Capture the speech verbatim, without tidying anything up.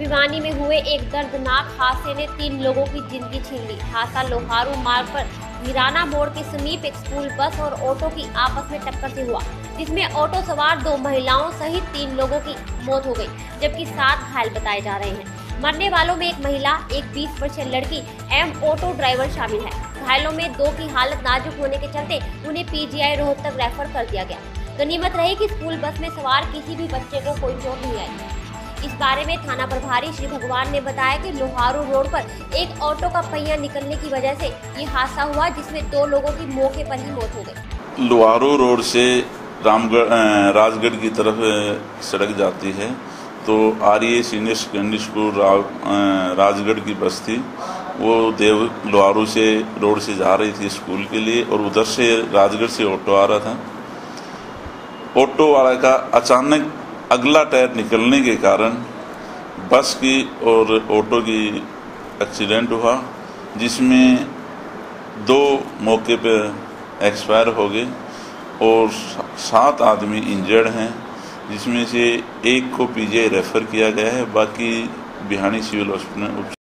भिवानी में हुए एक दर्दनाक हादसे ने तीन लोगों की जिंदगी छीन ली। हादसा लोहारू मार्ग पर वीराना मोड़ के समीप एक स्कूल बस और ऑटो की आपस में टक्कर से हुआ, जिसमें ऑटो सवार दो महिलाओं सहित तीन लोगों की मौत हो गई, जबकि सात घायल बताए जा रहे हैं। मरने वालों में एक महिला, एक बीस वर्षीय लड़की एवं ऑटो ड्राइवर शामिल है। घायलों में दो की हालत नाजुक होने के चलते उन्हें पीजीआई रोहतक रेफर कर दिया गया। गनीमत रही कि स्कूल बस में सवार किसी भी बच्चे को कोई चोट नहीं आई। इस बारे में थाना प्रभारी श्री भगवान ने बताया कि लोहारू रोड पर एक ऑटो का पहिया निकलने की वजह से ये हादसा हुआ, जिसमें दो लोगों की मौके पर ही मौत हो गई। लोहारू रोड से रामगढ़ राजगढ़ की तरफ सड़क जाती है, तो आर्य सीनियर सेकेंडरी स्कूल रा, राजगढ़ की बस थी। वो देव लोहारू से रोड से जा रही थी स्कूल के लिए, और उधर से राजगढ़ से ऑटो आ रहा था। ऑटो वाला का अचानक अगला टायर निकलने के कारण बस की और ऑटो की एक्सीडेंट हुआ, जिसमें दो मौके पर एक्सपायर हो गए और सात आदमी इंजर्ड हैं, जिसमें से एक को पीजीआई रेफर किया गया है, बाकी भिवानी सिविल हॉस्पिटल में